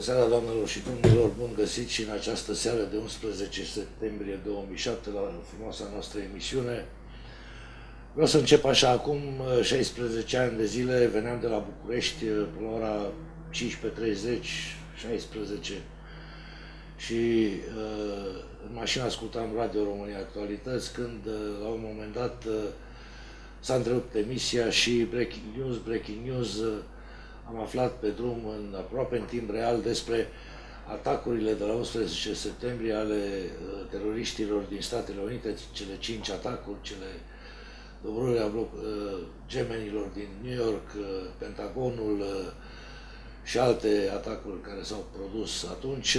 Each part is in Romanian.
seara, doamnelor și domnilor, bun găsit și în această seară de 11 septembrie 2007 la frumoasa noastră emisiune. Vreau să încep așa, acum 16 ani de zile veneam de la București la ora 15:30, 16 și în mașină ascultam Radio România Actualități când la un moment dat s-a întrerupt emisia și breaking news, am aflat pe drum aproape în timp real despre atacurile de la 11 septembrie ale teroriștilor din Statele Unite, cele 5 atacuri, cele doborâri a gemenilor din New York, Pentagonul și alte atacuri care s-au produs atunci.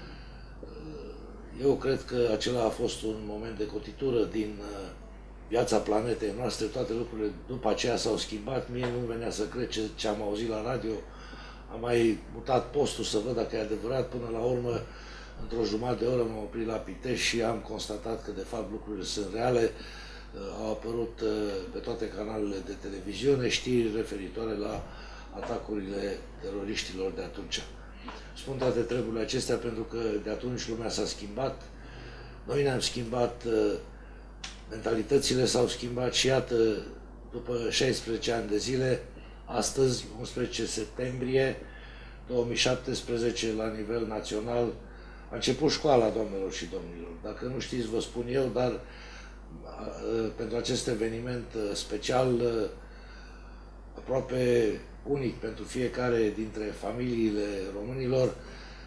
Eu cred că acela a fost un moment de cotitură din viața planetei noastre, toate lucrurile după aceea s-au schimbat, mie nu venea să cred ce am auzit la radio, am mai mutat postul să văd dacă e adevărat, până la urmă, într-o jumătate de oră m-am oprit la Pitești și am constatat că de fapt lucrurile sunt reale, au apărut pe toate canalele de televiziune știri referitoare la atacurile teroriștilor de atunci. Spun toate treburile acestea pentru că de atunci lumea s-a schimbat, noi ne-am schimbat, mentalitățile s-au schimbat și iată, după 16 ani de zile, astăzi, 11 septembrie 2017, la nivel național, a început școala, doamnelor și domnilor. Dacă nu știți, vă spun eu, dar pentru acest eveniment special, aproape unic pentru fiecare dintre familiile românilor,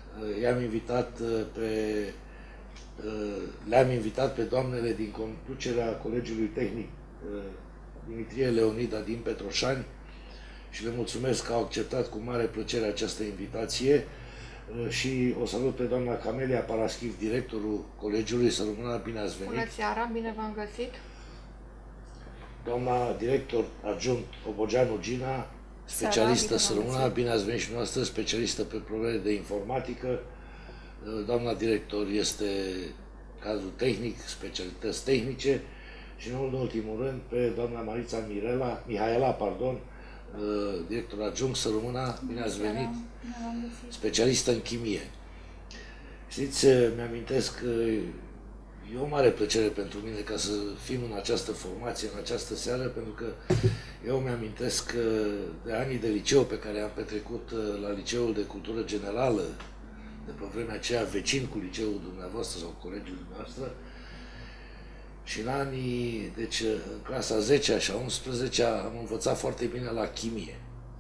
le-am invitat pe doamnele din conducerea Colegiului Tehnic Dimitrie Leonida din Petroșani și le mulțumesc că au acceptat cu mare plăcere această invitație și o salut pe doamna Camelia Paraschiv, directorul Colegiului. Să rămână, bine ați venit! Bună seara, bine v-am găsit! Doamna director adjunct Obogeanu Gina, specialistă, să rămână, bine ați venit și noastră, specialistă pe probleme de informatică. Doamna director este cadru tehnic, specialități tehnice și nu în ultimul rând pe doamna Marița Mihaela, director adjunct, să rămână, bine ați venit, specialistă în chimie. Știți, mi-amintesc că e o mare plăcere pentru mine ca să fim în această formație, în această seară, pentru că eu mi-amintesc de anii de liceu pe care am petrecut la Liceul de Cultură Generală, de pe vremea aceea vecin cu liceul dumneavoastră sau colegiul dumneavoastră, și în anii, deci în clasa 10-a și a 11-a am învățat foarte bine la chimie.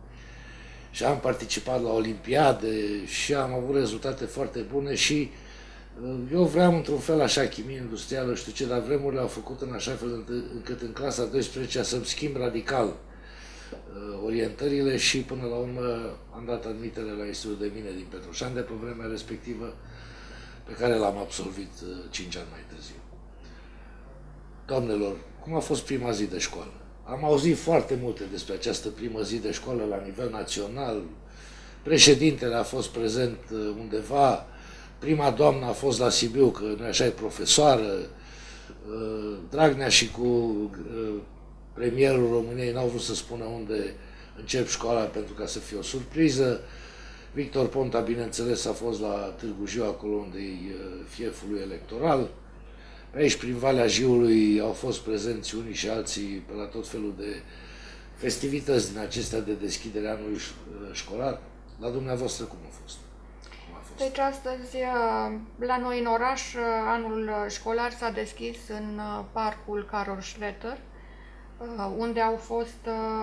Și am participat la olimpiade și am avut rezultate foarte bune și eu vreau într-un fel așa chimie industrială, știu ce, dar vremurile au făcut în așa fel încât în clasa 12-a să-mi schimb radical orientările și până la urmă am dat admitere la Institutul de Mine din Petroșani de pe vremea respectivă, pe care l-am absolvit 5 ani mai târziu. Doamnelor, cum a fost prima zi de școală? Am auzit foarte multe despre această primă zi de școală la nivel național. Președintele a fost prezent undeva, prima doamnă a fost la Sibiu, că nu așa e profesoară, Dragnea și cu premierul României n-au vrut să spună unde încep școala pentru ca să fie o surpriză. Victor Ponta, bineînțeles, a fost la Târgu Jiu, acolo unde e fieful lui electoral. Pe aici, prin Valea Jiului, au fost prezenți unii și alții pe la tot felul de festivități din acestea de deschidere a anului școlar. La dumneavoastră cum a fost? Deci astăzi, la noi în oraș, anul școlar s-a deschis în parcul Carol Schletter, unde au fost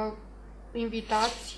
invitați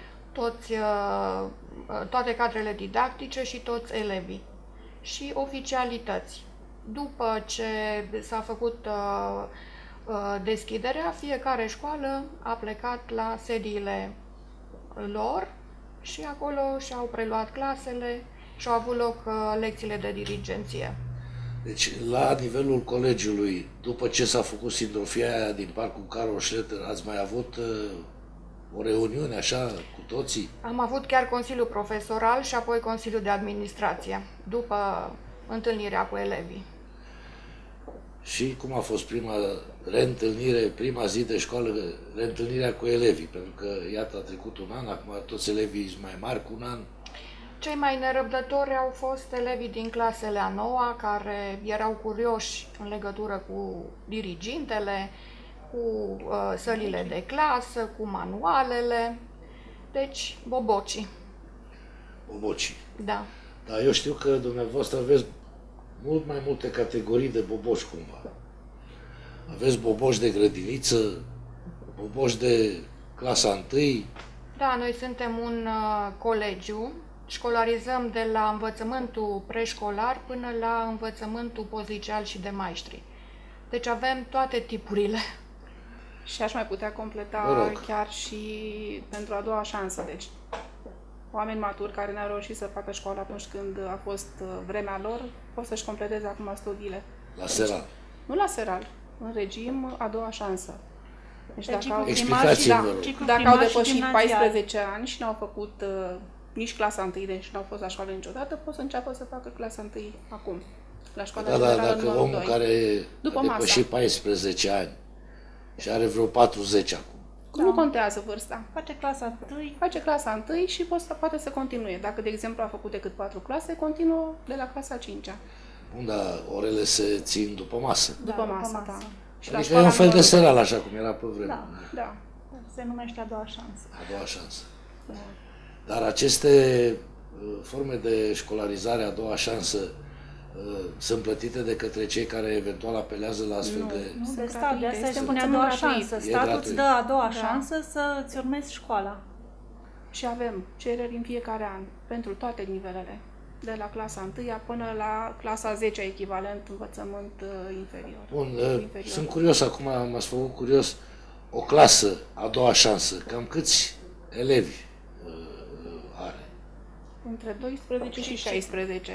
toate cadrele didactice și toți elevii și oficialități. După ce s-a făcut deschiderea, fiecare școală a plecat la sediile lor și acolo și-au preluat clasele și au avut loc lecțiile de dirigenție. Deci, la nivelul colegiului, după ce s-a făcut sindrofia aia din parcul Carol Schletter, ați mai avut o reuniune așa cu toții? Am avut chiar Consiliul Profesoral și apoi Consiliul de Administrație, după întâlnirea cu elevii. Și cum a fost prima reîntâlnire, prima zi de școală, reîntâlnirea cu elevii? Pentru că, iată, a trecut un an, acum toți elevii sunt mai mari cu un an. Cei mai nerăbdători au fost elevii din clasele a 9-a, care erau curioși în legătură cu dirigintele, cu sălile de clasă, cu manualele. Deci, bobocii. Bobocii. Da. Dar eu știu că dumneavoastră aveți mult mai multe categorii de boboci cumva. Aveți boboci de grădiniță, boboci de clasa 1. Da, noi suntem un colegiu. Școlarizăm de la învățământul preșcolar până la învățământul pozițial și de maestri. Deci avem toate tipurile. Și aș mai putea completa chiar și pentru a doua șansă. Deci, oameni maturi care n-au reușit să facă școală atunci când a fost vremea lor, pot să-și completeze acum studiile. La Seral. Nu la Seral, în regim a doua șansă. Deci dacă au depășit 14 ani și n-au făcut nici clasa 1, deci n-au fost la școală niciodată, pot să înceapă să facă clasa 1 acum. La școala generală dacă numărul omul 2. care După a depășit 14 ani și are vreo 40 acum. Nu contează vârsta. Face clasa 1. Face clasa 1 și poate să continue. Dacă, de exemplu, a făcut decât 4 clase, continuă de la clasa 5-a. Bun, dar orele se țin după masă. După masă, da. Și adică e un fel de Seral, așa cum era pe vremea. Da. Se numește a doua șansă. A doua șansă. Da. Dar aceste forme de școlarizare a doua șansă sunt plătite de către cei care eventual apelează la astfel de... Nu, de stat, de asta îi spune a doua șansă. Statul îți dă a doua șansă să-ți urmezi școala. Și avem cereri în fiecare an, pentru toate nivelele. De la clasa 1 până la clasa 10 echivalent învățământ inferior. Bun, sunt curios acum, m-ați făcut curios, o clasă a doua șansă, cam câți elevi are? Între 12 și 16. 15-16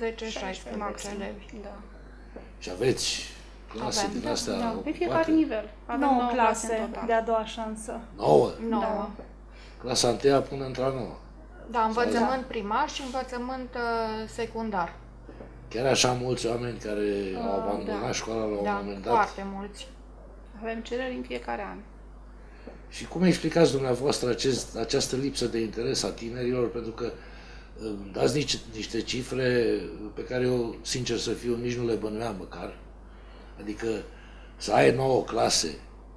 elevi. Da. Și aveți clase din astea? Da. Pe fiecare nivel. Avem 9 clase de a doua șansă. 9? 9. Da. Clasa 1 până într-a 9. Da, învățământ primar și învățământ secundar. Chiar așa mulți oameni care au abandonat școala la un moment dat? Foarte mulți. Avem cereri în fiecare an. Și cum explicați dumneavoastră această lipsă de interes a tinerilor? Pentru că dați niște cifre pe care eu, sincer să fiu, nici nu le bănuiam măcar. Adică să ai 9 clase,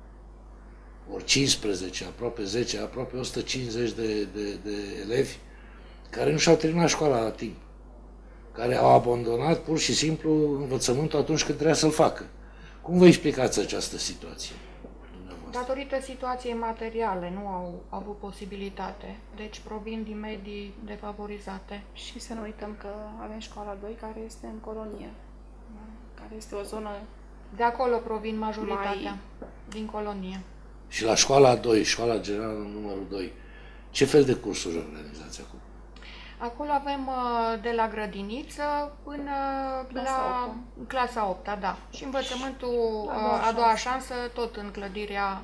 ori 15, aproape 10, aproape 150 de elevi care nu și-au terminat școala la timp, care au abandonat pur și simplu învățământul atunci când trebuia să-l facă. Cum vă explicați această situație? Datorită situației materiale, nu au avut posibilitate, deci provin din medii defavorizate. Și să nu uităm că avem școala 2 care este în colonie, care este o zonă... De acolo provin majoritatea, din colonie. Și la școala 2, școala generală numărul 2, ce fel de cursuri organizați acum? Acolo avem de la grădiniță până la clasa 8-a, da. Și învățământul a doua șansă, tot în clădirea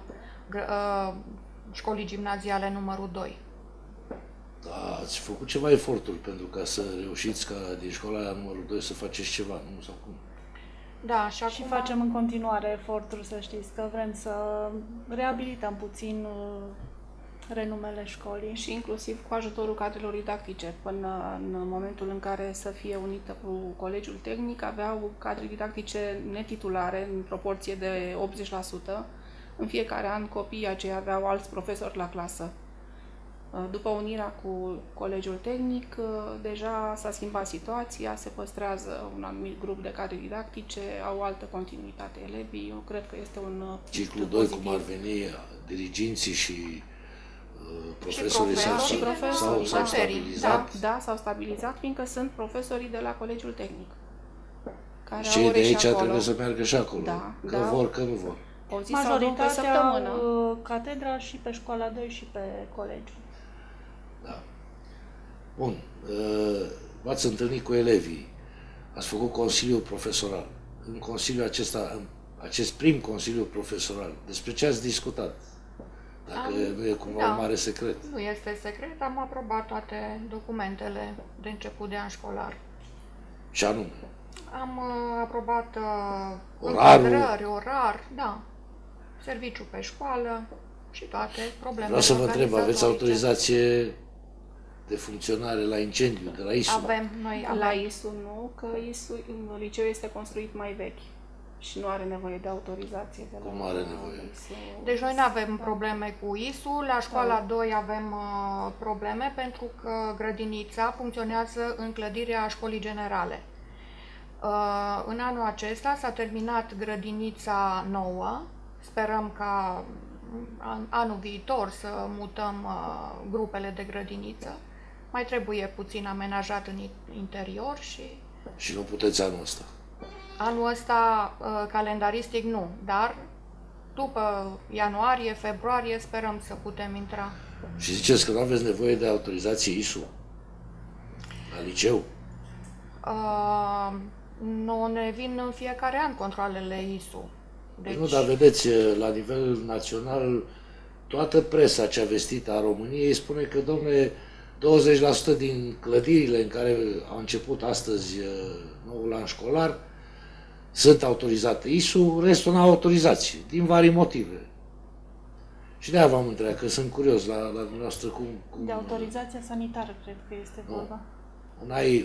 școlii gimnaziale numărul 2. Da, ați făcut ceva eforturi pentru ca să reușiți ca din școala numărul 2 să faceți ceva, nu? Sau cum? Da, și acum... Și facem în continuare eforturi, să știți, că vrem să reabilităm puțin renumele școlii. Și inclusiv cu ajutorul cadrelor didactice. Până în momentul în care să fie unită cu Colegiul Tehnic, aveau cadre didactice netitulare în proporție de 80%. În fiecare an copiii aceia aveau alți profesori la clasă. După unirea cu Colegiul Tehnic, deja s-a schimbat situația, se păstrează un anumit grup de cadre didactice, au altă continuitate elevii. Eu cred că este un ciclu 2, cum ar veni, diriginții și profesorii s-au stabilizat? Da, s-au stabilizat, fiindcă sunt profesorii de la Colegiul Tehnic. Care cei de aici trebuie să meargă și acolo, că vor, că nu vor. O zi sau două pe săptămână. Catedra și pe școala 2 și pe colegiu. Da. Bun. V-ați întâlnit cu elevii, ați făcut consiliul profesoral. În consiliul acesta, în acest prim consiliu profesoral, despre ce ați discutat? Dacă nu e cumva un mare secret. Nu este secret, am aprobat toate documentele de început de an școlar. Și anume? Am aprobat orar, da, serviciu pe școală și toate problemele. Vreau să vă întreb, aveți autorizație de funcționare la incendiu, de la ISU? Noi La avem. ISU nu, că liceul este construit mai vechi și nu are nevoie de autorizație de la Cum are nevoie? ISU. Deci noi nu avem probleme cu ISU, la școala 2 avem probleme pentru că grădinița funcționează în clădirea școlii generale. În anul acesta s-a terminat grădinița nouă, sperăm ca anul viitor să mutăm grupele de grădiniță. Mai trebuie puțin amenajat în interior și Și nu puteți anul ăsta. anul ăsta calendaristic nu, dar după ianuarie, februarie sperăm să putem intra. Și ziceți că nu aveți nevoie de autorizație ISU la liceu? Nu ne vin în fiecare an controalele ISU. Deci... Nu, dar vedeți, la nivel național, toată presa cea vestită a României spune că, domnule, 20% din clădirile în care a început astăzi noul an școlar sunt autorizate ISU, restul nu au autorizație, din vari motive. Și de-aia v-am întrebat, că sunt curios la dumneavoastră cum... De autorizația sanitară, cred că este vorba. Una e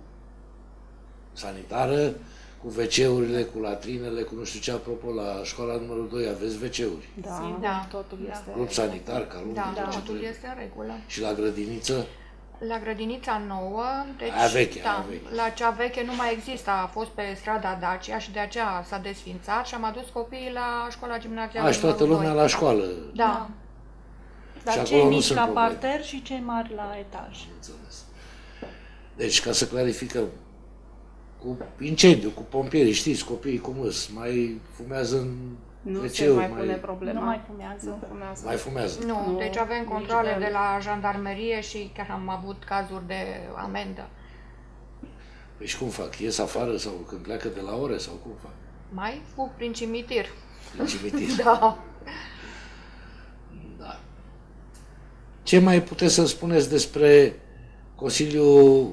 sanitară, cu WC-urile, cu latrinele, cu nu știu ce, apropo, la școala numărul 2 aveți WC-uri. Da, totul este... Club sanitar, calul, Da, tot ce totul trebuie. este în regulă. Și la grădiniță? La grădinița nouă, deci, Aia veche, da, aia veche. la cea veche nu mai există, a fost pe strada Dacia și de aceea s-a desfințat și am adus copiii la școala gimnazială Și toată numărul lumea 2. la școală. Da. Dar Și cei acolo nu mici sunt la probleme. parter și cei mari la etaj. Înțeles. Deci, ca să clarificăm, cu incendiu, cu pompierii, știți, copiii cum îs, mai fumează în Nu se WC-uri, mai pune problema. Nu mai fumează. Nu fumează. mai fumează. Nu, deci avem nici controle de- de la jandarmerie și chiar am avut cazuri de amendă. Păi și cum fac? Ies afară sau când pleacă de la ore sau cum fac? Mai fug prin cimitir. În cimitir. Da. Da. Ce mai puteți să spuneți despre Consiliul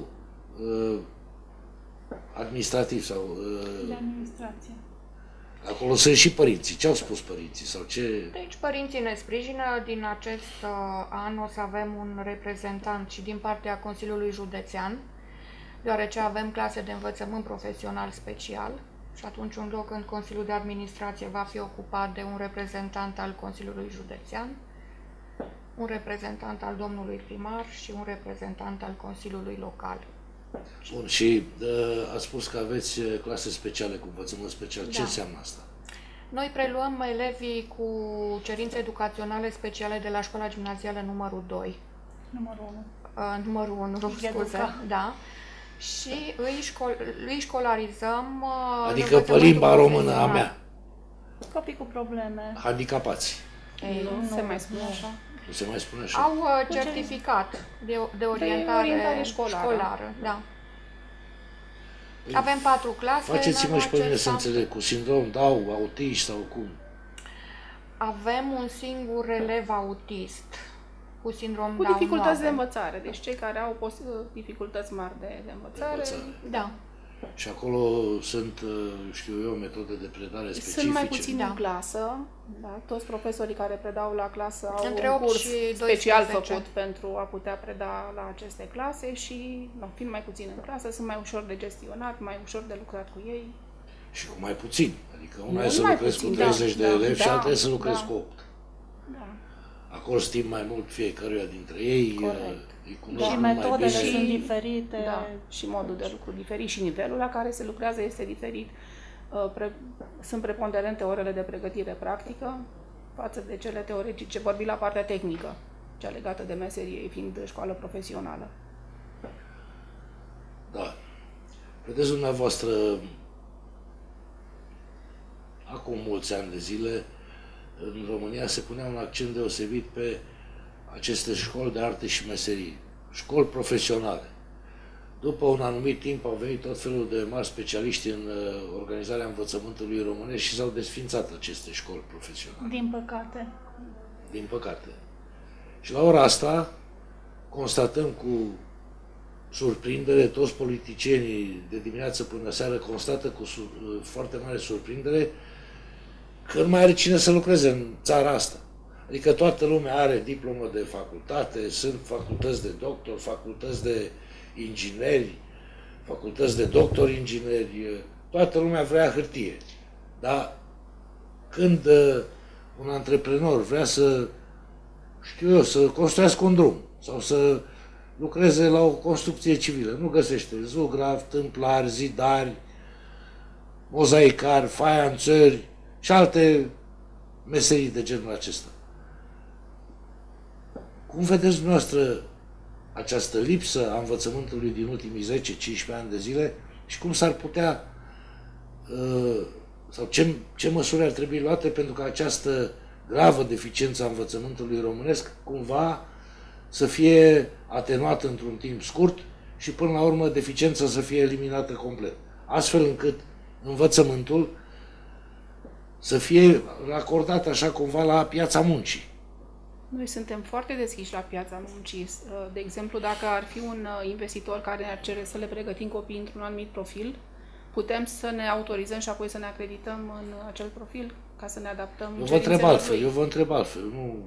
Administrativ sau... De administrație. acolo sunt și părinții. Ce au spus părinții? Sau ce... Deci părinții ne sprijină. Din acest an o să avem un reprezentant și din partea Consiliului Județean, deoarece avem clase de învățământ profesional special și atunci un loc în Consiliul de Administrație va fi ocupat de un reprezentant al Consiliului Județean, un reprezentant al domnului primar și un reprezentant al Consiliului Local. Bun, și ați spus că aveți clase speciale cu învățământ special. Ce Da. înseamnă asta? Noi preluăm elevii cu cerințe educaționale speciale de la școala gimnazială numărul 2. Numărul 1. Numărul 1, Educa. scuze, da. Și îi școlarizăm Adică în pe limba învățământul română a profesional. mea. Copii cu probleme. Handicapați. Ei, Nu se mai spune așa. Nu se mai spune așa. Au certificat de orientare orientare școlară. Da. Avem 4 clase. Faceți-mă în și pe mine acesta. să înțeleg. Cu sindrom Down, autiști sau cum? Avem un singur elev autist cu sindrom Cu Down. dificultăți nu de avem. învățare. Deci cei care au dificultăți mari de învățare. Învățare. Da. Și acolo sunt, știu eu, metode de predare specifice. Sunt mai puțini Da. în clasă, da? Toți profesorii care predau la clasă au Între un 8 curs și special 12. făcut pentru a putea preda la aceste clase și, fiind mai puțini în clasă, sunt mai ușor de gestionat, mai ușor de lucrat cu ei. Și cu mai puțin. Adică una Mult e să mai lucrezi cu puțin, 30 de da, elevi și da, alta e să lucrezi da. cu 8. Da. Acolo știm mai mult fiecăruia dintre ei, Corect. îi cunosc Și mult mai metodele bine. sunt diferite. Da, și modul de lucru diferit și nivelul la care se lucrează este diferit. Sunt preponderente orele de pregătire practică față de cele teoretice, vorbi la partea tehnică, cea legată de meserie, fiind școală profesională. Da. Vedeți dumneavoastră, acum mulți ani de zile, în România se punea un accent deosebit pe aceste școli de arte și meserii, școli profesionale. După un anumit timp au venit tot felul de mari specialiști în organizarea învățământului românesc și s-au desființat aceste școli profesionale. Din păcate. Din păcate. Și la ora asta constatăm cu surprindere, toți politicienii de dimineață până seară constată cu foarte mare surprindere că nu mai are cine să lucreze în țara asta. Adică toată lumea are diplomă de facultate, sunt facultăți de doctor, facultăți de ingineri, facultăți de doctori ingineri, toată lumea vrea hârtie. Dar când un antreprenor vrea să, știu eu, să construiască un drum sau să lucreze la o construcție civilă, nu găsește zugrav, tâmplari, zidari, mozaicari, faianțări și alte meserii de genul acesta. Cum vedeți dumneavoastră această lipsă a învățământului din ultimii 10-15 ani de zile și cum s-ar putea sau ce măsuri ar trebui luate pentru ca această gravă deficiență a învățământului românesc cumva să fie atenuată într-un timp scurt și până la urmă deficiența să fie eliminată complet. Astfel încât învățământul să fie racordat așa cumva la piața muncii. Noi suntem foarte deschiși la piața muncii. De exemplu, dacă ar fi un investitor care ne-ar cere să le pregătim copiii într-un anumit profil, putem să ne autorizăm și apoi să ne acredităm în acel profil ca să ne adaptăm cerințelor lui. Eu vă întreb altfel. Nu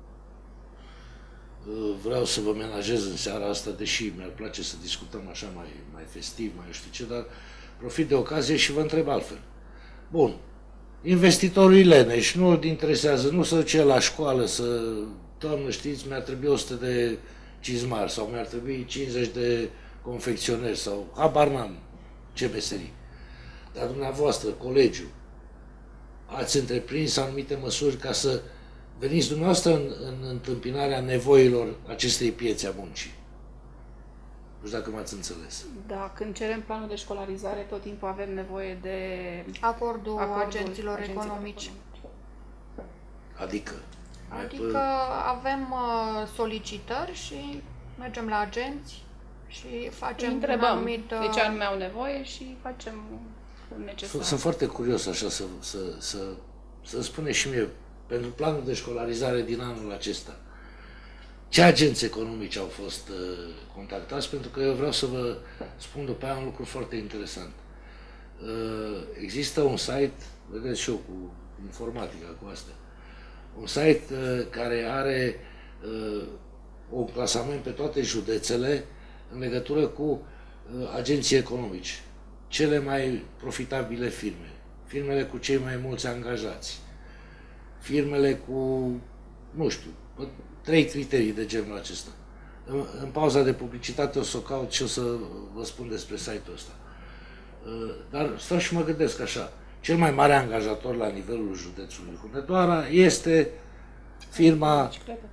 vreau să vă menajez în seara asta, deși mi-ar place să discutăm așa mai festiv, mai știu ce, dar profit de ocazie și vă întreb altfel. Bun. Investitorul e leneș, nu îl interesează, nu se duce la școală să, doamnă, știți, mi-ar trebui 100 de cizmari sau mi-ar trebui 50 de confecționeri sau habar n-am ce meserii. Dar dumneavoastră, colegiul, ați întreprins anumite măsuri ca să veniți dumneavoastră în întâmpinarea nevoilor acestei piețe a muncii. Nu știu dacă m-ați înțeles. Da, când cerem planul de școlarizare, tot timpul avem nevoie de Acordul agenților economici. Adică avem solicitări și mergem la agenți și facem întrebăm anumit... de ce anume au nevoie și facem necesar. Sunt foarte curios așa să spuneți și mie, pentru planul de școlarizare din anul acesta, ce agenți economici au fost contactați? Pentru că eu vreau să vă spun după aia un lucru foarte interesant. Există un site, vedeți și eu cu informatica, cu astea, un site care are un clasament pe toate județele în legătură cu agenții economici, cele mai profitabile firme, firmele cu cei mai mulți angajați, firmele cu, nu știu, 3 criterii de genul acesta. În pauza de publicitate o să o caut și o să vă spun despre site-ul ăsta. Dar stau și mă gândesc așa, cel mai mare angajator la nivelul județului Hunedoara este firma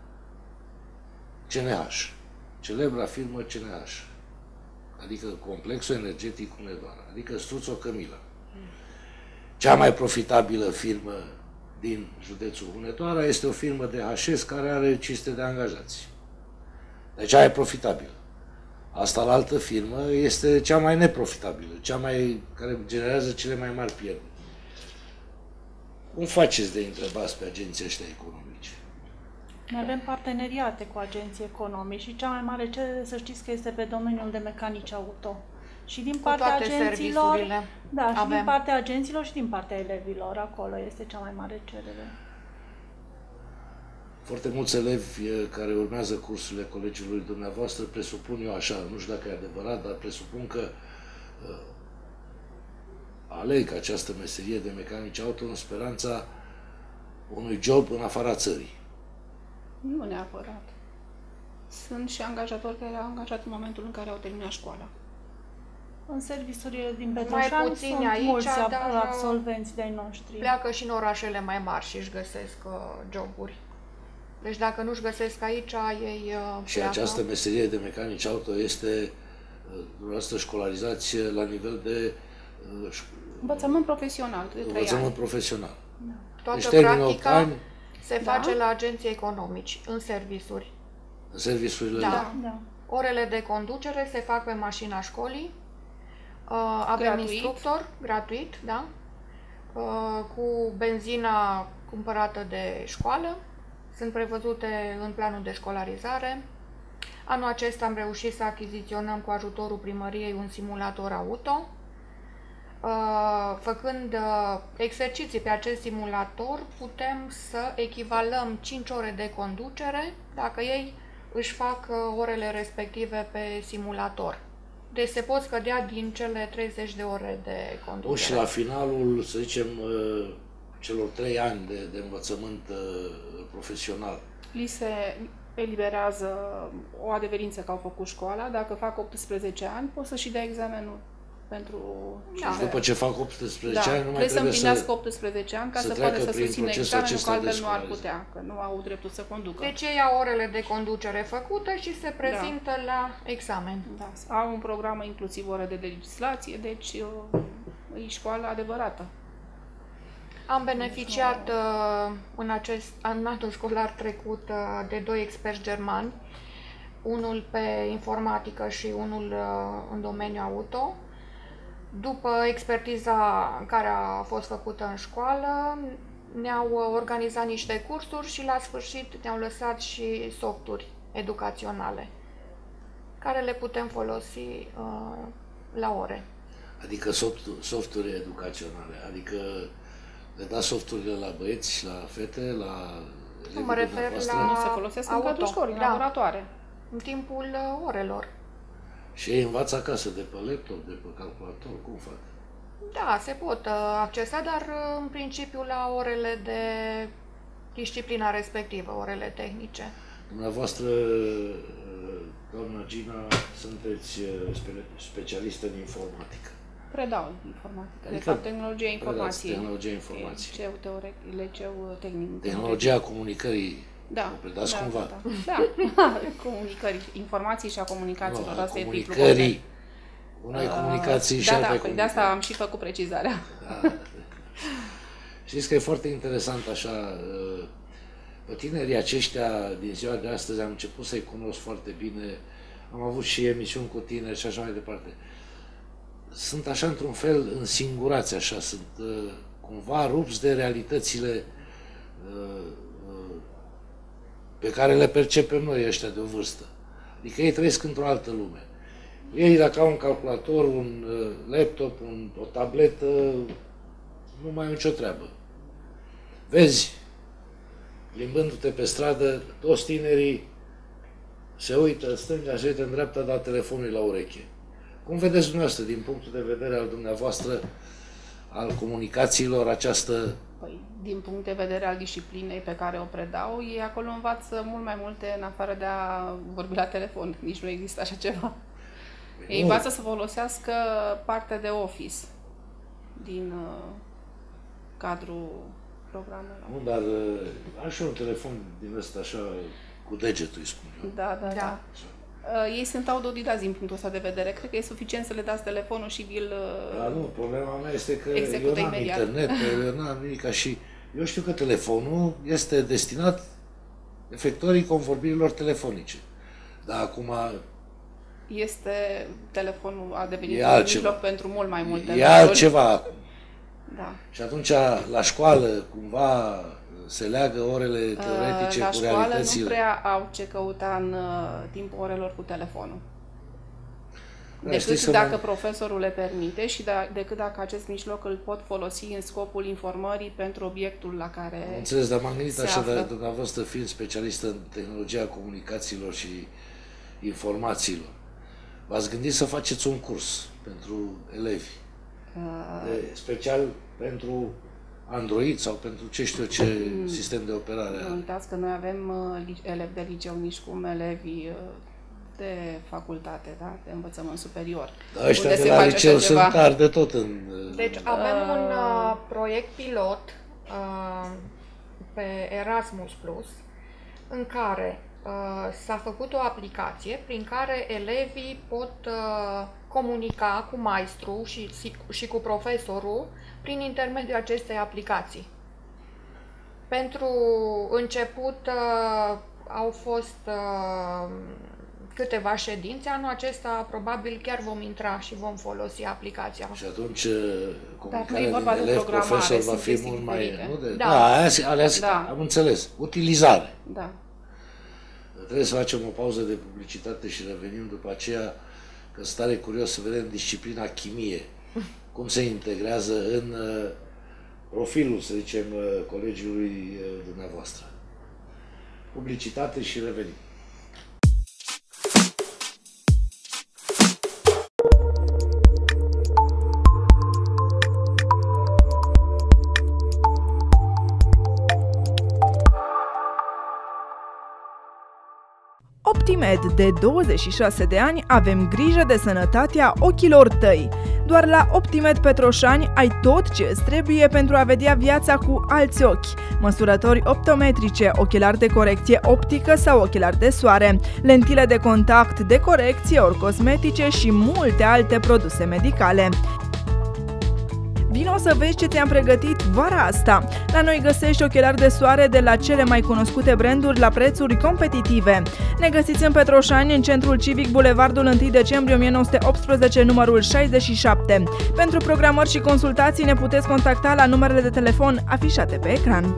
CNH, celebra firmă CNH, adică Complexul Energetic Hunedoara, adică Struțo Cămila. Cea mai profitabilă firmă din județul Hunedoara este o firmă de HS care are 500 de angajați. Deci aia e profitabilă. Asta la altă firmă este cea mai neprofitabilă, care generează cele mai mari pierderi. Cum faceți de întrebați pe agenții ăștia economici? Noi avem parteneriate cu agenții economici și cea mai mare cerere, să știți că este pe domeniul de mecanici auto. Și din partea agenților, și din partea agenților și din partea elevilor, acolo este cea mai mare cerere. Foarte mulți elevi care urmează cursurile colegiului dumneavoastră, presupun eu așa, nu știu dacă e adevărat, dar presupun că aleg această meserie de mecanici auto în speranța unui job în afara țării. Nu neapărat. Sunt și angajatori care au angajat în momentul în care au terminat școala. În serviciurile din Petroșani sunt aici, mulți absolvenți de-ai noștri. Pleacă și în orașele mai mari și își găsesc joburi. Deci dacă nu-și găsesc aici, ei pleacă. Și această meserie de mecanici auto este, dumneavoastră, școlarizați la nivel de învățământ profesional, de 3 ani. Învățământ profesional. Da. Toată deci practica se face la agenții economici, în servisuri. În serviciurile da. Orele de conducere se fac pe mașina școlii. Avem instructor, gratuit, da? Cu benzina cumpărată de școală. Sunt prevăzute în planul de școlarizare. Anul acesta am reușit să achiziționăm cu ajutorul primăriei un simulator auto. făcând exerciții pe acest simulator, putem să echivalăm 5 ore de conducere dacă ei își fac orele respective pe simulator. Deci se pot scădea din cele 30 de ore de conducere. Și la finalul, să zicem, celor 3 ani de învățământ profesional, li se eliberează o adeverință că au făcut școala. Dacă fac 18 ani, pot să-și dea examenul pentru... Da. Și după ce fac 18 ani, nu mai trebuie să împlinească 18 ani ca să poată să susțină examenul, că altfel nu ar putea, că nu au dreptul să conducă. Deci ei au orele de conducere făcute și se prezintă la examen. Da. Au un program inclusiv ore de legislație, deci e școală adevărată. Am beneficiat în anul școlar trecut de 2 experți germani, unul pe informatică și unul în domeniul auto. După expertiza care a fost făcută în școală, ne-au organizat niște cursuri și la sfârșit ne-au lăsat și softuri educaționale, care le putem folosi la ore. Adică softuri educaționale, adică le dați softurile la băieți, la fete, la... Nu mă refer la se folosesc în cadrul școlii, în laboratoare. În timpul orelor. Și ei învață acasă, de pe laptop, de pe calculator, cum fac? Da, se pot accesa, dar în principiu la orele de disciplina respectivă, orele tehnice. Dumneavoastră, doamna Gina, sunteți specialistă în informatică. Predau informatică, de fapt tehnologia informației. Tehnologia informației. Liceu tehnic. Tehnologia comunicării. Da. O predați cumva? Da. Comunicării, informații și a comunicațiilor. Asta e comunicării. Una e comunicații și alta e comunicării. De asta am și făcut precizarea. Da. Știți că e foarte interesant așa, pe tinerii aceștia din ziua de astăzi am început să-i cunosc foarte bine, am avut și emisiuni cu tineri și așa mai departe. Sunt așa într-un fel însingurați, așa, sunt cumva rupți de realitățile pe care le percepem noi ăștia de o vârstă. Adică ei trăiesc într-o altă lume. Ei, dacă au un calculator, un laptop, o tabletă, nu mai au nicio treabă. Vezi, plimbându-te pe stradă, toți tinerii se uită în stânga, se uită în dreapta, dar telefonul la ureche. Cum vedeți dumneavoastră, din punctul de vedere al dumneavoastră, al comunicațiilor, această... Păi, din punct de vedere al disciplinei pe care o predau, ei acolo învață mult mai multe în afară de a vorbi la telefon. Nici nu există așa ceva. Ei învață să folosească partea de Office din cadrul programelor. Nu, dar am și un telefon din ăsta așa, cu degetul, îi spun eu. Da. Ei sunt autodidați din punctul ăsta de vedere. Cred că e suficient să le dați telefonul și vi-l Da, nu, problema mea este că eu n-am internet, eu n-am nimic și eu știu că telefonul este destinat efectuării convorbirilor telefonice. Dar acum... telefonul a devenit un mijloc pentru mult mai multe lucruri. E altceva acum. Da. Și atunci, la școală, cumva, se leagă orele teoretice cu realitățile. La școală nu prea au ce căuta în timpul orelor cu telefonul. Decât dacă profesorul le permite și decât dacă acest mijloc îl pot folosi în scopul informării pentru obiectul la care Am înțeles, dar m-am gândit așa, de dumneavoastră fiind specialistă în tehnologia comunicațiilor și informațiilor, v-ați gândit să faceți un curs pentru elevi, special pentru Android sau pentru ce știu ce sistem de operare are? Nu uitați că noi avem elevi de liceu, nici cum elevi de facultate, da? De învățământ superior. Da, ăștia de la liceu sunt tari de tot în... Deci avem un proiect pilot pe Erasmus Plus, în care s-a făcut o aplicație prin care elevii pot comunica cu maestru și cu profesorul prin intermediul acestei aplicații. Pentru început au fost câteva ședințe, anul acesta probabil chiar vom intra și vom folosi aplicația. Și atunci comunicarea din elev-profesor va fi mult mai... Am înțeles. Utilizare. Da. Trebuie să facem o pauză de publicitate și revenim după aceea, că sunt tare curios să vedem disciplina chimie. cum se integrează în profilul, să zicem, colegiului dumneavoastră. Publicitate și revenim. Optimed, de 26 de ani, avem grijă de sănătatea ochilor tăi. Doar la Optimed Petroșani ai tot ce îți trebuie pentru a vedea viața cu alți ochi. Măsurători optometrice, ochelari de corecție optică sau ochelari de soare, lentile de contact de corecție ori cosmetice și multe alte produse medicale. Vino să vezi ce ți-am pregătit vara asta! La noi găsești ochelari de soare de la cele mai cunoscute branduri la prețuri competitive. Ne găsiți în Petroșani, în centrul civic, bulevardul 1 decembrie 1918, numărul 67. Pentru programări și consultații ne puteți contacta la numerele de telefon afișate pe ecran.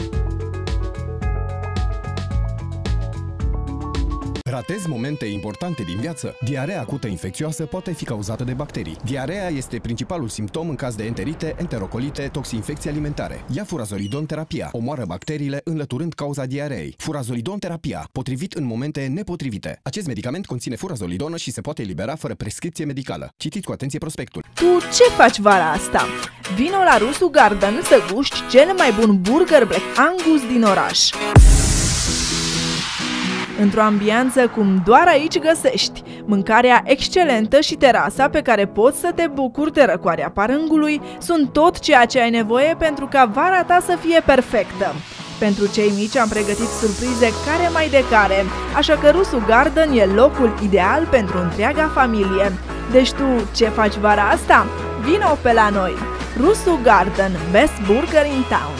Ratezi momente importante din viață? Diarea acută infecțioasă poate fi cauzată de bacterii. Diarea este principalul simptom în caz de enterite, enterocolite, toxinfecții alimentare. Ia furazolidon terapia. Omoară bacteriile înlăturând cauza diareei. Furazolidon terapia, potrivit în momente nepotrivite. Acest medicament conține furazolidonă și se poate elibera fără prescripție medicală. Citiți cu atenție prospectul. Tu ce faci vara asta? Vino la Rusu Garden să guști cel mai bun burger Black Angus din oraș. Într-o ambianță cum doar aici găsești, mâncarea excelentă și terasa pe care poți să te bucuri de răcoarea parângului sunt tot ceea ce ai nevoie pentru ca vara ta să fie perfectă. Pentru cei mici am pregătit surprize care mai de care, așa că Rusu Garden e locul ideal pentru întreaga familie. Deci tu ce faci vara asta? Vino pe la noi! Rusu Garden, best burger in town!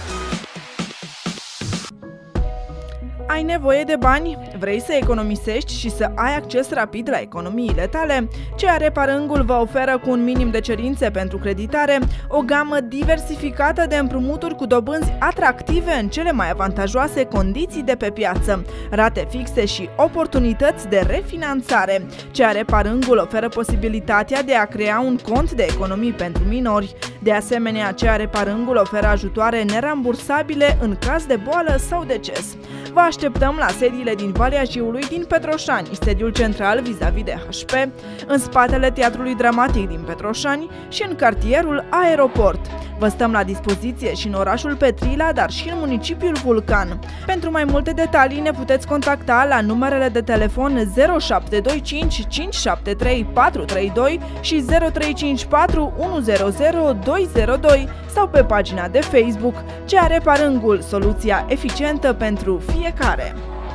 Ai nevoie de bani? Vrei să economisești și să ai acces rapid la economiile tale? CR Parângul vă oferă cu un minim de cerințe pentru creditare o gamă diversificată de împrumuturi cu dobânzi atractive în cele mai avantajoase condiții de pe piață, rate fixe și oportunități de refinanțare. CR Parângul oferă posibilitatea de a crea un cont de economii pentru minori. De asemenea, CR Parângul oferă ajutoare nerambursabile în caz de boală sau deces. Vă așteptăm la sediile din Valea Jiului din Petroșani, sediul central vis-a-vis de HP, în spatele Teatrului Dramatic din Petroșani și în cartierul Aeroport. Vă stăm la dispoziție și în orașul Petrila, dar și în municipiul Vulcan. Pentru mai multe detalii ne puteți contacta la numerele de telefon 0725 573 432 și 0354 100 202 sau pe pagina de Facebook CR Parângul, soluția eficientă pentru fiecare.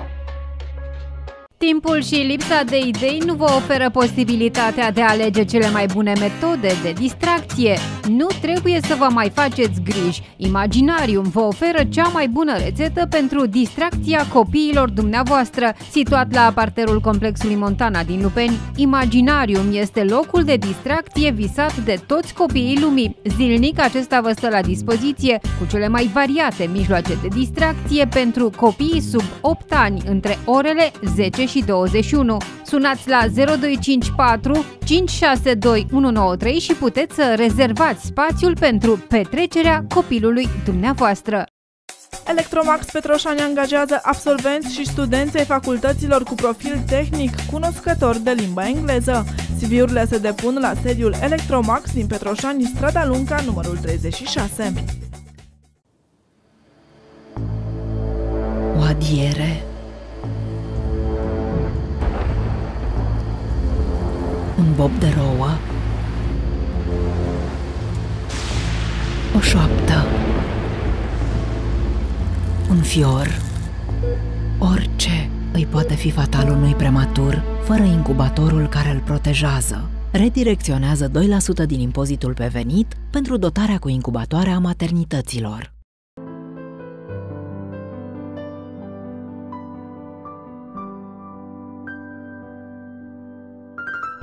Timpul și lipsa de idei nu vă oferă posibilitatea de a alege cele mai bune metode de distracție. Nu trebuie să vă mai faceți griji. Imaginarium vă oferă cea mai bună rețetă pentru distracția copiilor dumneavoastră. Situat la parterul complexului Montana din Lupeni, Imaginarium este locul de distracție visat de toți copiii lumii. Zilnic acesta vă stă la dispoziție cu cele mai variate mijloace de distracție pentru copiii sub 8 ani între orele 10 și 21. Sunați la 0254 562 193 și puteți să rezervați spațiul pentru petrecerea copilului dumneavoastră. Electromax Petroșani angajează absolvenți și studenți ai facultăților cu profil tehnic cunoscător de limba engleză. CV-urile se depun la sediul Electromax din Petroșani, strada Lunca, numărul 36. O adiere, un bob de rouă, o șoaptă, un fior, orice îi poate fi fatal unui prematur fără incubatorul care îl protejează. Redirecționează 2% din impozitul pe venit pentru dotarea cu incubatoare a maternităților.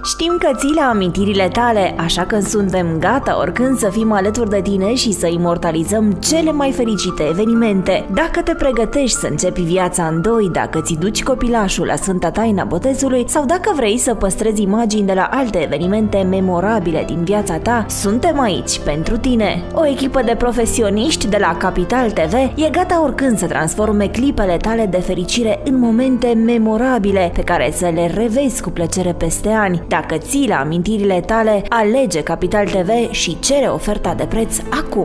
Știm că ții la amintirile tale, așa că suntem gata oricând să fim alături de tine și să imortalizăm cele mai fericite evenimente. Dacă te pregătești să începi viața în doi, dacă ți duci copilașul la Sfânta Taina Botezului sau dacă vrei să păstrezi imagini de la alte evenimente memorabile din viața ta, suntem aici pentru tine. O echipă de profesioniști de la Capital TV e gata oricând să transforme clipele tale de fericire în momente memorabile pe care să le revezi cu plăcere peste ani. Dacă ții la amintirile tale, alege Capital TV și cere oferta de preț acum!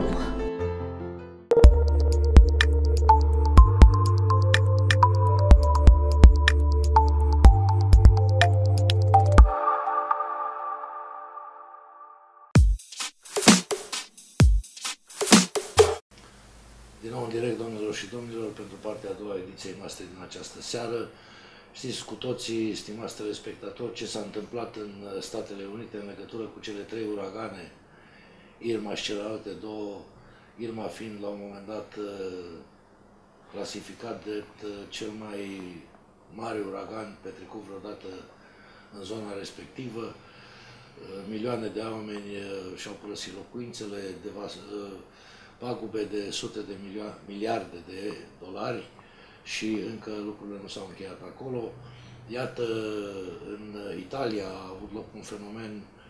Din nou în direct, doamnelor și domnilor, pentru partea a doua ediției noastre din această seară. Știți cu toții, stimați telespectatori, ce s-a întâmplat în Statele Unite în legătură cu cele 3 uragane, Irma și celelalte două, Irma fiind la un moment dat clasificat drept cel mai mare uragan petrecut vreodată în zona respectivă. Milioane de oameni și-au părăsit locuințele, pagube de sute de miliarde de dolari și încă lucrurile nu s-au încheiat acolo. Iată, în Italia a avut loc un fenomen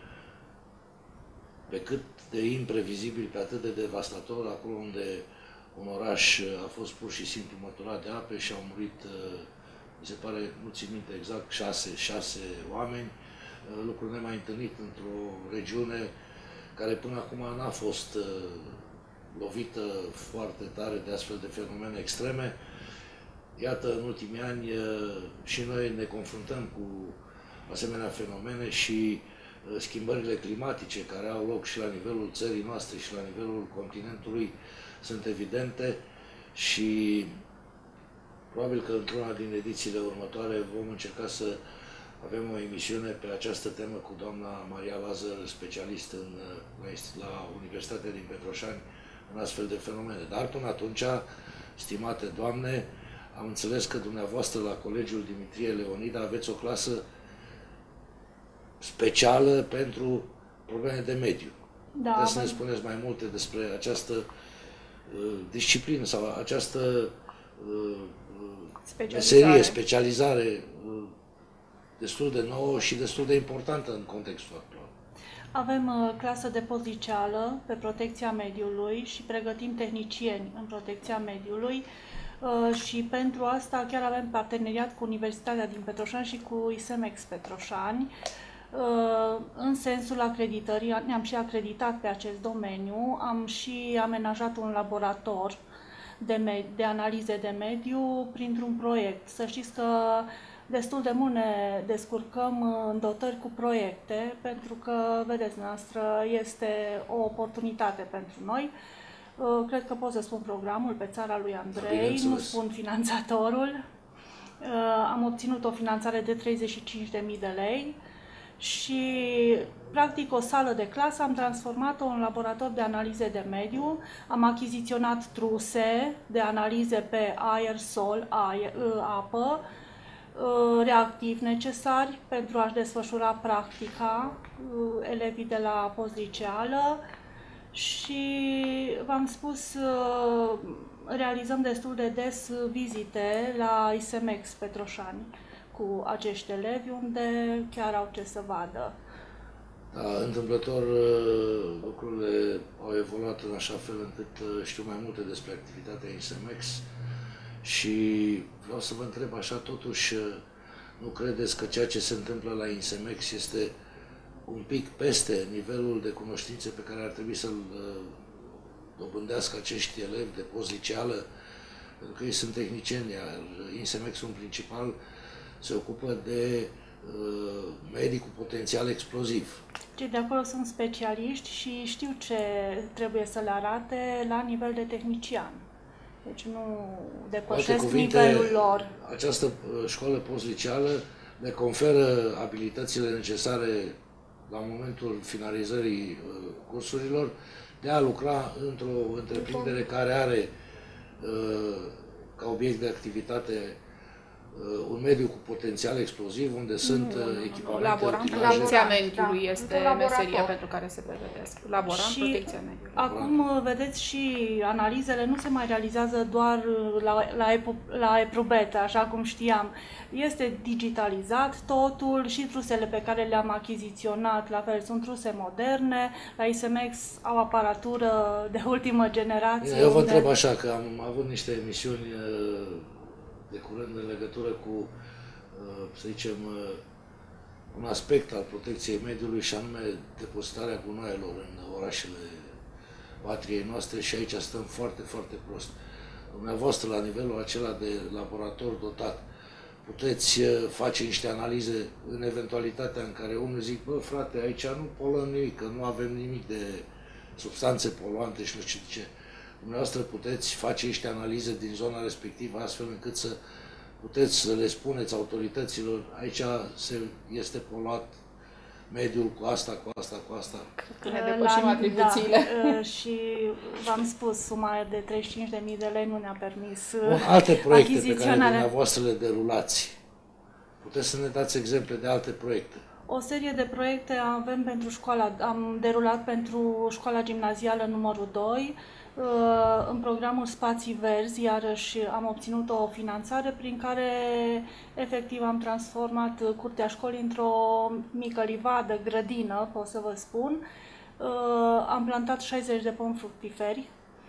pe cât de imprevizibil, pe atât de devastator, acolo unde un oraș a fost pur și simplu măturat de ape și au murit, mi se pare, nu țin minte exact, 6 oameni, lucru nemai întâlnit într-o regiune care până acum n-a fost lovită foarte tare de astfel de fenomene extreme. Iată, în ultimii ani și noi ne confruntăm cu asemenea fenomene și schimbările climatice care au loc și la nivelul țării noastre și la nivelul continentului sunt evidente și probabil că într-una din edițiile următoare vom încerca să avem o emisiune pe această temă cu doamna Maria Lazar, specialist la Universitatea din Petroșani în astfel de fenomene. Dar până atunci, stimate doamne, am înțeles că dumneavoastră la Colegiul Dimitrie Leonida aveți o clasă specială pentru probleme de mediu. Da, puteți să ne spuneți mai multe despre această disciplină sau această meserie, specializare destul de nouă și destul de importantă în contextul actual. Avem clasă de postliceală pe protecția mediului și pregătim tehnicieni în protecția mediului și pentru asta chiar avem parteneriat cu Universitatea din Petroșani și cu ISEMEX Petroșani. În sensul acreditării, ne-am și acreditat pe acest domeniu, am și amenajat un laborator de analize de mediu printr-un proiect. Să știți că destul de mult ne descurcăm în dotări cu proiecte, pentru că, vedeți, noastră este o oportunitate pentru noi. Cred că pot să spun programul pe țara lui Andrei, nu spun finanțatorul. Am obținut o finanțare de 35.000 de lei și, practic, o sală de clasă am transformat-o în laborator de analize de mediu. Am achiziționat truse de analize pe aer, sol, apă, reactivi necesari pentru a-și desfășura practica elevii de la postliceală și, v-am spus, realizăm destul de des vizite la ISEMEX Petroșani cu acești elevi, unde chiar au ce să vadă. Da, întâmplător lucrurile au evoluat în așa fel încât știu mai multe despre activitatea ISEMEX și vreau să vă întreb așa, totuși, nu credeți că ceea ce se întâmplă la ISEMEX este un pic peste nivelul de cunoștințe pe care ar trebui să-l dobândească acești elevi de postliceală? Pentru că ei sunt tehnicieni, iar ISEMEX-ul în principal se ocupă de medii cu potențial exploziv. Cei de acolo sunt specialiști și știu ce trebuie să le arate la nivel de tehnician. Deci nu depășesc nivelul lor. Această școală postliceală le conferă abilitățile necesare la momentul finalizării cursurilor de a lucra într-o întreprindere care are ca obiect de activitate un mediu cu potențial exploziv, unde sunt echipamente. Laborant protecția mediului este meseria pentru care se pregătesc. Laborant protecția mediului. Acum, vedeți, și analizele nu se mai realizează doar la eprubete, așa cum știam. Este digitalizat totul și trusele pe care le-am achiziționat, la fel, sunt truse moderne, la ISMX au aparatură de ultimă generație. Eu vă întreb așa, că am avut niște emisiuni de curând în legătură cu, să zicem, un aspect al protecției mediului și anume depozitarea gunoaielor în orașele patriei noastre și aici stăm foarte, foarte prost. Dumneavoastră, la nivelul acela de laborator dotat, puteți face niște analize în eventualitatea în care unul zic, bă, frate, aici nu poluăm nimic, că nu avem nimic de substanțe poluante și nu știu ce. Dumneavoastră puteți face niște analize din zona respectivă astfel încât să puteți să le spuneți autorităților, aici este poluat mediul cu asta, cu asta, cu asta. Că ne depășim atribuțiile. Da, și v-am spus, suma de 35.000 de lei nu ne-a permis alte proiecte pe care dumneavoastră le derulați. Puteți să ne dați exemple de alte proiecte? O serie de proiecte avem pentru școala, am derulat pentru școala gimnazială numărul 2, în programul Spații Verzi, iarăși am obținut o finanțare prin care efectiv am transformat curtea școlii într-o mică livadă, grădină, pot să vă spun. Am plantat 60 de pomi fructiferi,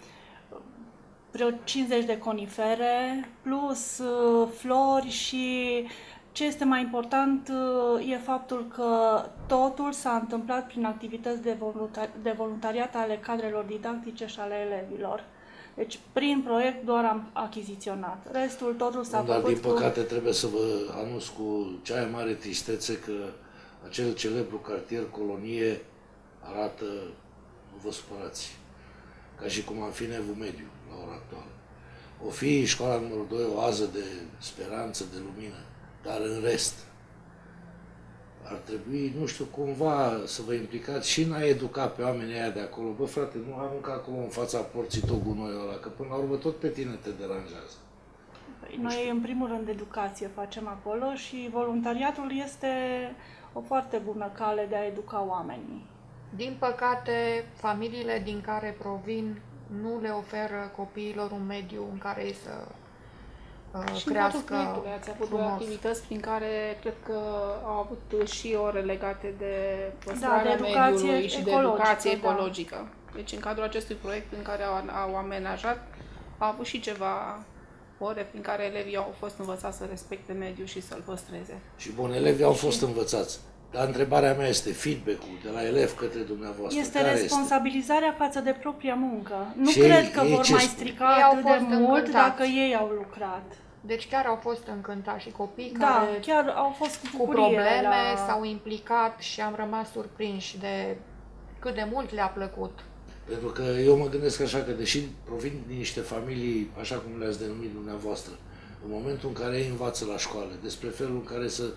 vreo 50 de conifere, plus flori și ce este mai important e faptul că totul s-a întâmplat prin activități de voluntariat ale cadrelor didactice și ale elevilor. Deci, prin proiect doar am achiziționat. Restul, totul s-a făcut. Dar, din păcate, trebuie să vă anunț cu cea mai mare tristețe că acel celebru cartier Colonie arată, nu vă supărați, ca și cum am fi Nevul Mediu la ora actuală. O fi școala numărul 2 o oază de speranță, de lumină, dar în rest ar trebui, nu știu, cumva să vă implicați și în a educa pe oamenii aia de acolo. Bă, frate, nu arunca acolo în fața porții tot gunoiul ăla, că până la urmă tot pe tine te deranjează. Noi, în primul rând, educație facem acolo și voluntariatul este o foarte bună cale de a educa oamenii. Din păcate, familiile din care provin nu le oferă copiilor un mediu în care ei să crească ați avut activități prin care cred că au avut și ore legate de păstrarea mediului și de educație ecologică. Deci în cadrul acestui proiect în care au amenajat, au avut și ceva ore prin care elevii au fost învățați să respecte mediul și să-l păstreze. Și bun, elevii au fost învățați. Dar întrebarea mea este feedback-ul de la elev către dumneavoastră. Este responsabilizarea față de propria muncă. Nu cred că vor mai strica atât de mult dacă ei au lucrat. Deci chiar au fost încântați și copii care chiar au fost cu probleme s-au implicat și am rămas surprinși de cât de mult le-a plăcut. Pentru că eu mă gândesc așa că, deși provin din niște familii, așa cum le-ați denumit dumneavoastră, în momentul în care ei învață la școală despre felul în care să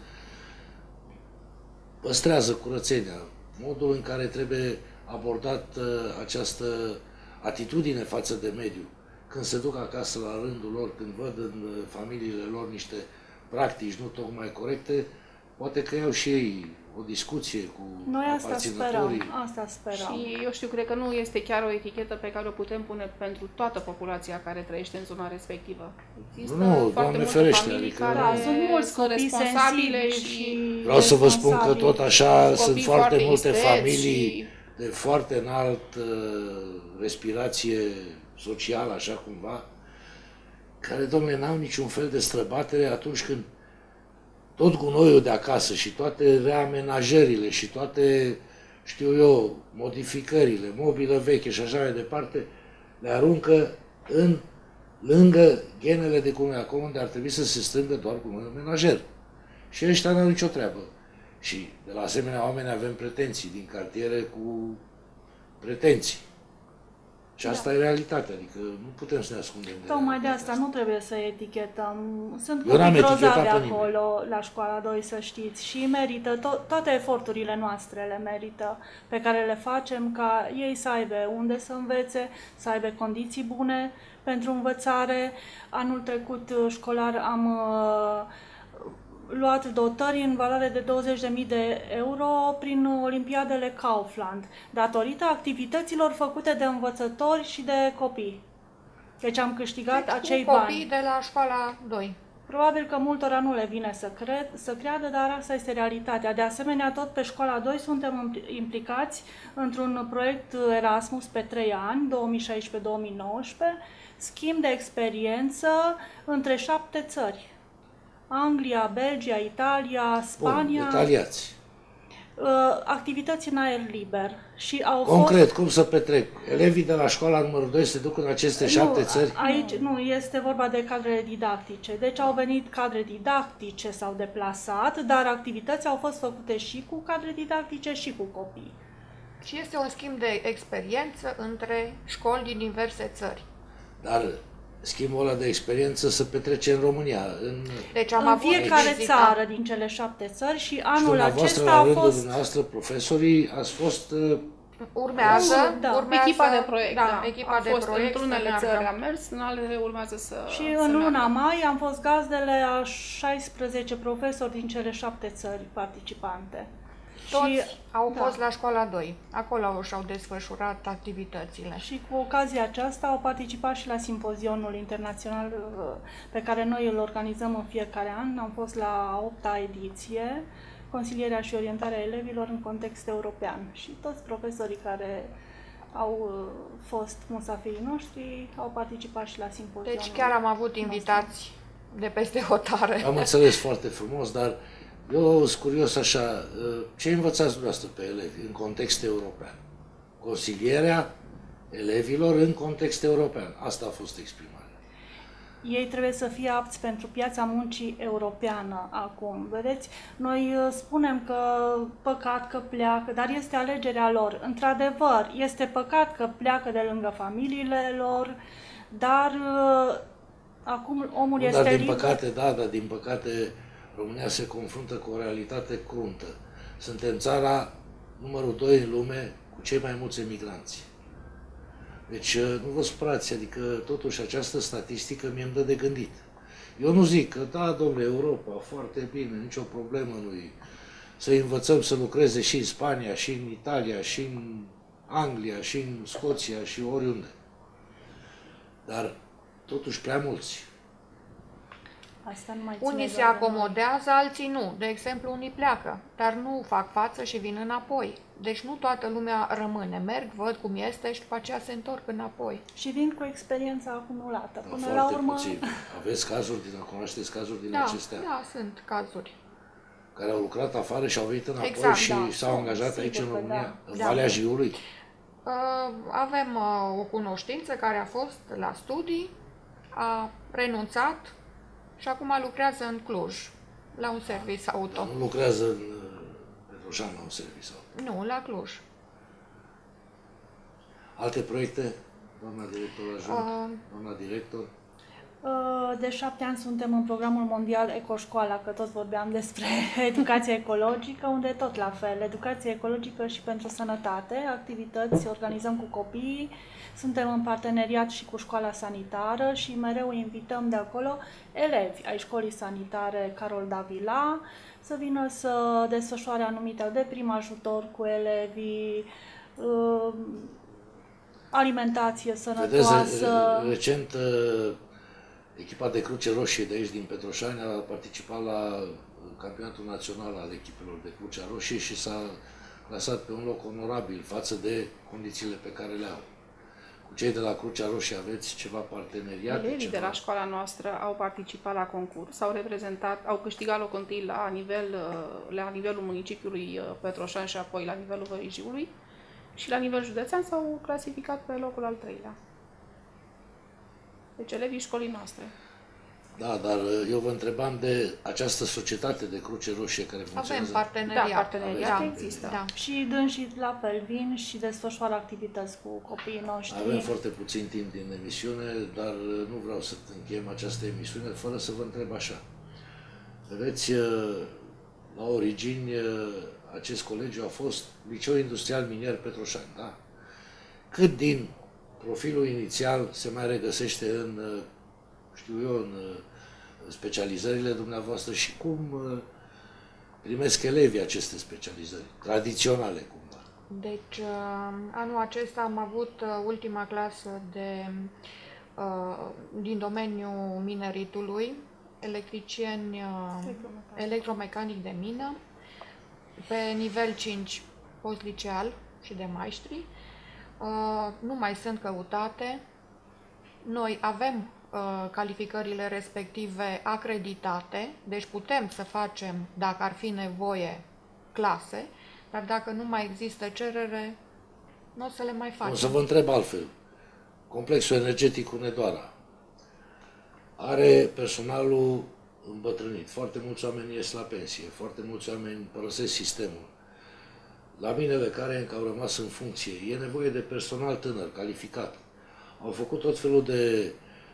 păstrează curățenia, modul în care trebuie abordat această atitudine față de mediu, când se duc acasă la rândul lor, când văd în familiile lor niște practici nu tocmai corecte, poate că iau și ei o discuție cu aparținătorii. Asta sperăm. Și eu știu, cred că nu este chiar o etichetă pe care o putem pune pentru toată populația care trăiește în zona respectivă. Există foarte multe familii care sunt mulți responsabile și vreau să vă spun că tot așa sunt foarte multe familii de foarte înalt respirație socială, așa cumva, care, domnule, n-au niciun fel de străbatere atunci când tot gunoiul de acasă și toate reamenajările și toate, știu eu, modificările, mobilă veche și așa mai departe, le aruncă lângă ghenele de gunoi, acolo unde ar trebui să se strângă doar gunoiul menajer. Și ăștia n-au nicio treabă. Și de la asemenea oameni avem pretenții din cartiere cu pretenții. Și asta e realitatea, adică nu putem să ne ascundem de tocmai de asta nu trebuie să etichetăm. Sunt copii grozavi acolo la școala 2, să știți, și merită, toate eforturile noastre le merită, pe care le facem ca ei să aibă unde să învețe, să aibă condiții bune, pentru învățare. Anul trecut școlar am luat dotări în valoare de 20.000 de euro prin Olimpiadele Kaufland, datorită activităților făcute de învățători și de copii. Deci am câștigat acei bani. Copii de la școala 2. Probabil că multora nu le vine să creadă, dar asta este realitatea. De asemenea, tot pe școala 2 suntem implicați într-un proiect Erasmus pe 3 ani, 2016-2019, schimb de experiență între 7 țări. Anglia, Belgia, Italia, Spania. Bun, detaliați. Activități în aer liber. Și au Concret, cum să petrec? Elevii de la școala numărul 2 se duc în aceste 7 țări? Aici nu, este vorba de cadrele didactice. Deci au venit cadre didactice, s-au deplasat, dar activități au fost făcute și cu cadre didactice și cu copii. Și este un schimb de experiență între școli din diverse țări. Dar schimbul ăla de experiență se petrece în România. Deci în fiecare țară din cele 7 țări și anul acesta a fost... Dumneavoastră, profesorii, ați fost... Urmează echipa de proiect. Da, echipa de proiect. Într-unele țări am mers, în altele urmează să... Și în luna mai am fost gazdele a 16 profesori din cele 7 țări participante. Toți au fost la școala 2. Acolo și-au desfășurat activitățile. Și cu ocazia aceasta au participat și la simpozionul internațional pe care noi îl organizăm în fiecare an. Am fost la 8-a ediție, consilierea și orientarea elevilor în context european. Și toți profesorii care au fost musafirii noștri au participat și la simpozionul. Deci chiar am avut invitați de peste hotare. Am înțeles foarte frumos, dar eu sunt curios așa, ce învățați dumneavoastră pe elevi în context european? Consilierea elevilor în context european. Asta a fost exprimarea. Ei trebuie să fie apți pentru piața muncii europeană acum. Vedeți, noi spunem că păcat că pleacă, dar este alegerea lor. Într-adevăr, este păcat că pleacă de lângă familiile lor, dar acum omul este liber. Din păcate, dar din păcate România se confruntă cu o realitate cruntă. Suntem țara numărul 2 în lume cu cei mai mulți emigranți. Deci nu vă supărați, adică totuși această statistică mi-mi dă de gândit. Eu nu zic că da, domnule, Europa, foarte bine, nicio problemă nu-i. Să învățăm să lucreze și în Spania, și în Italia, și în Anglia, și în Scoția, și oriunde. Dar totuși prea mulți. Asta nu mai unii se acomodează, alții nu. De exemplu, unii pleacă, dar nu fac față și vin înapoi. Deci nu toată lumea rămâne. Merg, văd cum este și după aceea se întorc înapoi. Și vin cu experiența acumulată. Până la urmă... Puțin. Aveți cazuri cunoașteți cazuri din acestea? Da, sunt cazuri. Care au lucrat afară și au venit înapoi și s-au angajat aici în România, în Valea Jiului? Avem o cunoștință care a fost la studii, a renunțat și acum lucrează în Cluj, la un serviciu auto. Nu lucrează în Petroșani la un serviciu auto? Nu, la Cluj. Alte proiecte, doamna director adjunct, doamna director? De 7 ani suntem în programul mondial Ecoșcoala, că tot vorbeam despre educație ecologică, unde tot la fel, educație ecologică și pentru sănătate, activități organizăm cu copiii, suntem în parteneriat și cu școala sanitară și mereu invităm de acolo elevi ai școlii sanitare Carol Davila să vină să desfășoare anumite de prim ajutor cu elevii, alimentație sănătoasă. Vedeți, recent echipa de Cruce Roșie de aici din Petroșani a participat la campionatul național al echipelor de Crucea Roșie și s-a clasat pe un loc onorabil față de condițiile pe care le au. Cu cei de la Crucea Roșie aveți ceva parteneriat? Elevii de la școala noastră au participat la concurs, au câștigat locul întâi la nivelul municipiului Petroșani și apoi la nivelul Văijiului și la nivel județean s-au clasificat pe locul al 3-lea. Deci elevii școlii noastre. Da, dar eu vă întrebam de această societate de Cruce Roșie care funcționează. Avem parteneriat. Da, parteneriat există. Da. Și dânsii la fel vin și desfășoară activități cu copiii noștri. Avem foarte puțin timp din emisiune, dar nu vreau să încheiem această emisiune fără să vă întreb așa. Vedeți, la origini, acest colegiu a fost Liceu Industrial Minier Petroșani, da? Cât din profilul inițial se mai regăsește în, știu eu, în specializările dumneavoastră și cum primesc elevii aceste specializări, tradiționale cumva? Deci, anul acesta am avut ultima clasă din domeniul mineritului, electricieni, electromecanic de mină, pe nivel 5 post-liceal și de maestri. Nu mai sunt căutate. Noi avem calificările respective acreditate, deci putem să facem, dacă ar fi nevoie, clase, dar dacă nu mai există cerere, nu o să le mai facem. O să vă întreb altfel. Complexul energetic Hunedoara are personalul îmbătrânit. Foarte mulți oameni ies la pensie, foarte mulți oameni părăsesc sistemul. La minele care încă au rămas în funcție, e nevoie de personal tânăr, calificat. Au făcut tot felul de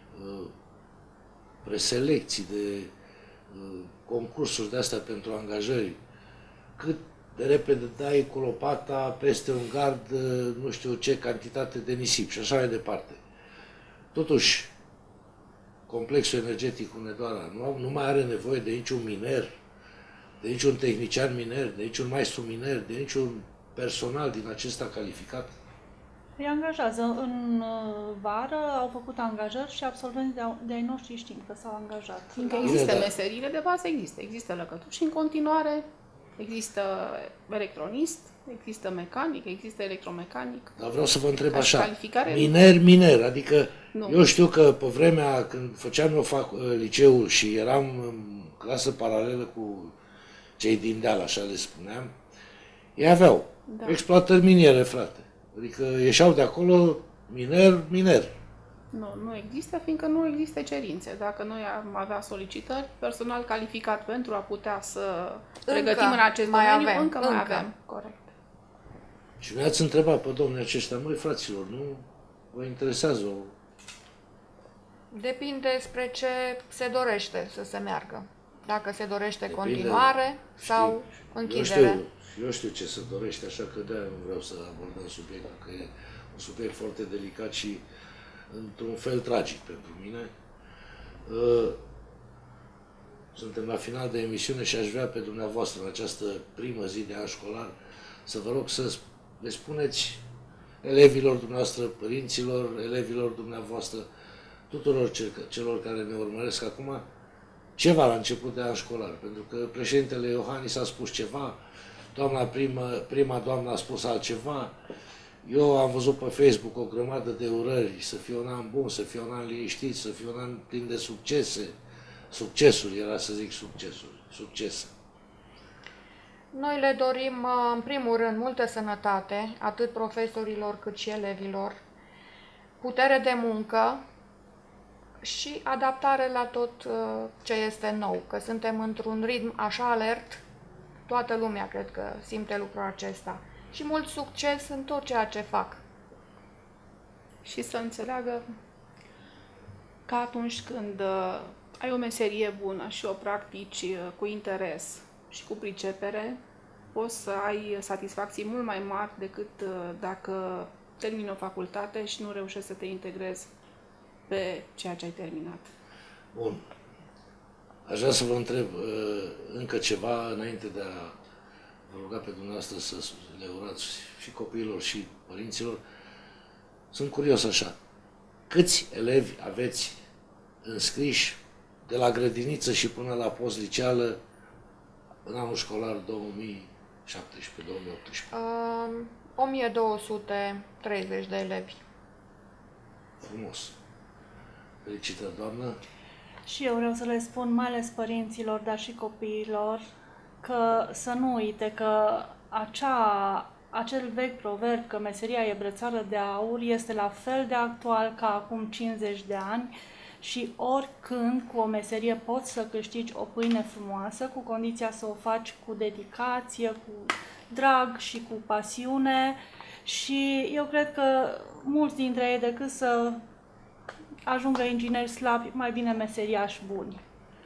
preselecții, de concursuri de astea pentru angajări. Cât de repede dai cu lopata peste un gard, nu știu ce cantitate de nisip și așa mai departe. Totuși, complexul energetic Hunedoara nu mai are nevoie de niciun miner, de niciun tehnician miner, de niciun maestru miner, de niciun personal din acesta calificat. Îi angajează. În vară au făcut angajări și absolvenți de-ai noștri știm că s-au angajat. Fiindcă există meseriile de bază, există lăcături și în continuare există electronist, există mecanic, există electromecanic. Dar vreau să vă întreb așa, miner, adică nu. Eu știu că pe vremea când făceam eu liceul și eram în clasă paralelă cu cei din deal, așa le spuneam, ei aveau exploatări miniere, frate. Adică ieșeau de acolo miner. Nu există, fiindcă nu există cerințe. Dacă noi am avea solicitări, personal calificat pentru a putea să pregătim în acest domeniu, încă mai avem. Corect. Și ne-ați întrebat pe domnii aceștia, măi fraților, nu vă interesează o... Depinde spre ce se dorește să se meargă. Dacă se dorește continuare sau închidere. Eu știu ce se dorește, așa că de-aia nu vreau să abordăm subiectul, că e un subiect foarte delicat și într-un fel tragic pentru mine. Suntem la final de emisiune și aș vrea pe dumneavoastră, în această primă zi de an școlar, să vă rog să le spuneți elevilor dumneavoastră, părinților, elevilor dumneavoastră, tuturor celor care ne urmăresc acum, ceva la început de an școlar. Pentru că președintele Iohannis a spus ceva, prima doamnă a spus altceva. Eu am văzut pe Facebook o grămadă de urări, să fie un an bun, să fie un an liniștit, să fie un an plin de succese. Succesuri, era să zic succese. Noi le dorim, în primul rând, multă sănătate, atât profesorilor cât și elevilor, putere de muncă și adaptare la tot ce este nou, că suntem într-un ritm așa alert, toată lumea cred că simte lucrul acesta. Și mult succes în tot ceea ce fac. Și să înțeleagă că atunci când ai o meserie bună și o practici cu interes și cu pricepere, poți să ai satisfacții mult mai mari decât dacă termini o facultate și nu reușești să te integrezi pe ceea ce ai terminat. Bun. Aș vrea să vă întreb încă ceva înainte de a vă ruga pe dumneavoastră să le urați și copiilor și părinților. Sunt curios așa. Câți elevi aveți înscriși de la grădiniță și până la post-liceală în anul școlar 2017-2018? 1230 de elevi. Frumos. Felicitări, doamnă. Și eu vreau să le spun, mai ales părinților, dar și copiilor, că să nu uite că acel vechi proverb că meseria e brățară de aur este la fel de actual ca acum 50 de ani și oricând cu o meserie poți să câștigi o pâine frumoasă, cu condiția să o faci cu dedicație, cu drag și cu pasiune și eu cred că mulți dintre ei, decât să ajungă ingineri slabi, mai bine meseriași buni.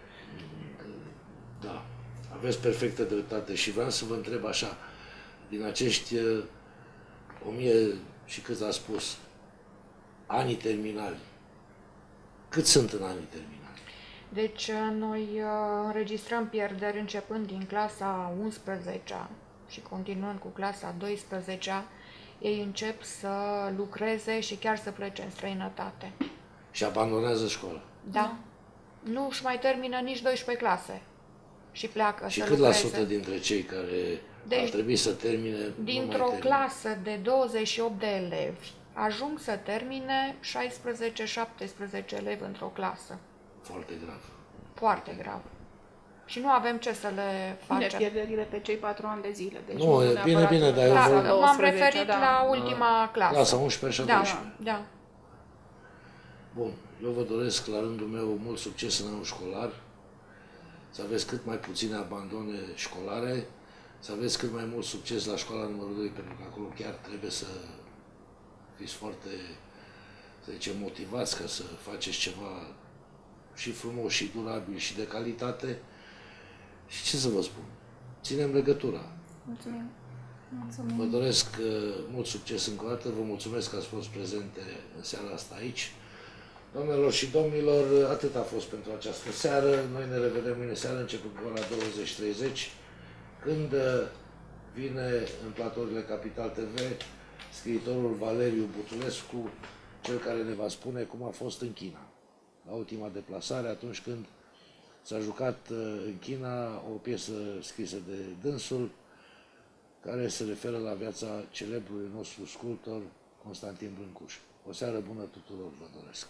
Da, aveți perfectă dreptate și vreau să vă întreb așa, din acești 1000 și cât a spus, anii terminali. Cât sunt în anii terminali? Deci noi înregistrăm pierderi începând din clasa 11-a și continuând cu clasa 12-a. Ei încep să lucreze și chiar să plece în străinătate. Și abandonează școala? Da. Nu își mai termină nici 12 clase și pleacă și să cât lucreze. la sută dintre cei care ar trebui să termine? Dintr-o clasă de 28 de elevi, ajung să termine 16-17 elevi într-o clasă. Foarte grav. Foarte grav. Și nu avem ce să le facem. Pierderile pe cei 4 ani de zile. Deci nu, bine, dar eu m-am referit la ultima clasă. Clasa 11 și 12. Da. Bun, eu vă doresc la rândul meu mult succes în anul școlar, să aveți cât mai puține abandone școlare, să aveți cât mai mult succes la școala numărul 2, pentru că acolo chiar trebuie să fiți foarte, să zicem, motivați ca să faceți ceva și frumos, și durabil, și de calitate. Și ce să vă spun? Ținem legătura. Mulțumim. Vă doresc mult succes încă o dată, vă mulțumesc că ați fost prezente în seara asta aici. Doamnelor și domnilor, atât a fost pentru această seară. Noi ne revedem mâine seară, începând cu ora 20:30, când vine în platourile Capital TV scriitorul Valeriu Butulescu, cel care ne va spune cum a fost în China, la ultima deplasare, atunci când s-a jucat în China o piesă scrisă de dânsul, care se referă la viața celebrului nostru sculptor Constantin Brâncuș. O seară bună tuturor, vă doresc!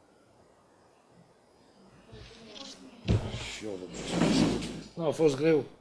Și eu vă mulțumesc. Nu a fost greu.